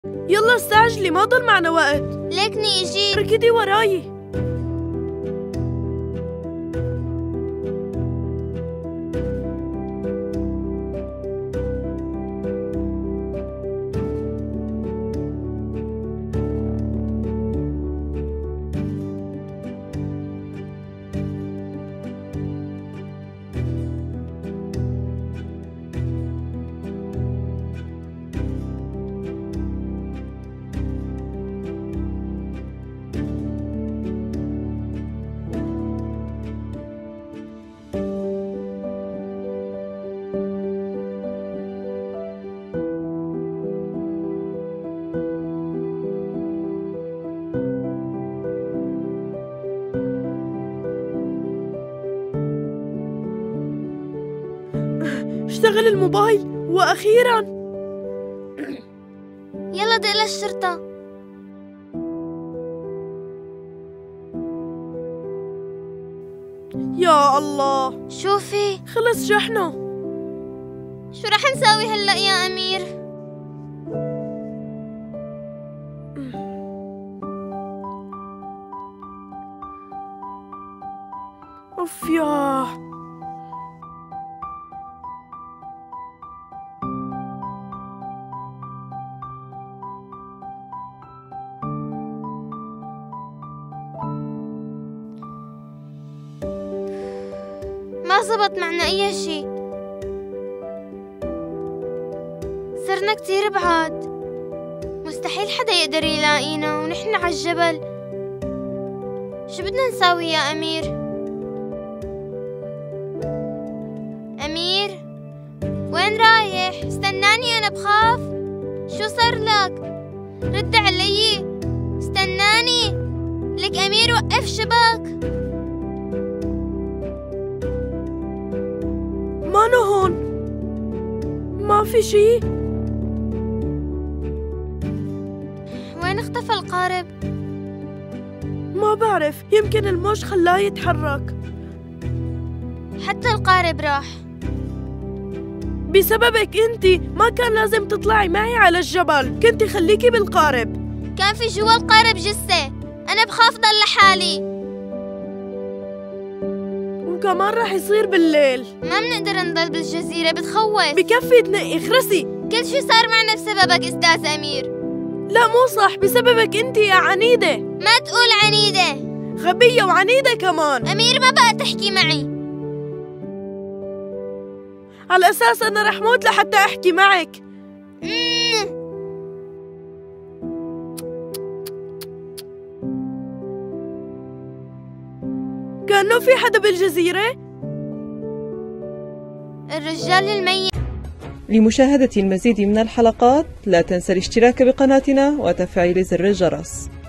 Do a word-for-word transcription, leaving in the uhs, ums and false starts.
يلا استعجلي، ما ضل معنا وقت. ليكني اجيت. ركضي وراي. اشتغل الموبايل وأخيراً. يلا دق للشرطة. يا الله، شوفي خلص شحنه. شو رح نساوي هلأ يا أمير؟ أوف ياه. ما زبط معنا أي شي، صرنا كتير بعاد، مستحيل حدا يقدر يلاقينا ونحن عالجبل. شو بدنا نساوي يا أمير؟ أمير وين رايح؟ استناني أنا بخاف. شو صار لك؟ رد علي، استناني. لك أمير وقف شبك. مانو هون، ما في شي. وين اختفى القارب؟ ما بعرف، يمكن الموج خلاه يتحرك. حتى القارب راح بسببك انتي، ما كان لازم تطلعي معي على الجبل، كنتي خليكي بالقارب. كان في جوا القارب جثة، أنا بخاف ضل لحالي. وكمان رح يصير بالليل، ما بنقدر نضل بالجزيرة، بتخوف. بكفي تنقي، اخرسي. كل شي صار معنا بسببك أستاذ أمير. لا مو صح، بسببك انتي يا عنيدة. ما تقول عنيدة، غبية وعنيدة كمان. أمير ما بقى تحكي معي. على أساس أنا رح موت لحتى أحكي معك. مم. كأنه في حدا بالجزيرة. الرجال الميت. لمشاهدة المزيد من الحلقات لا تنسى الاشتراك بقناتنا وتفعيل زر الجرس.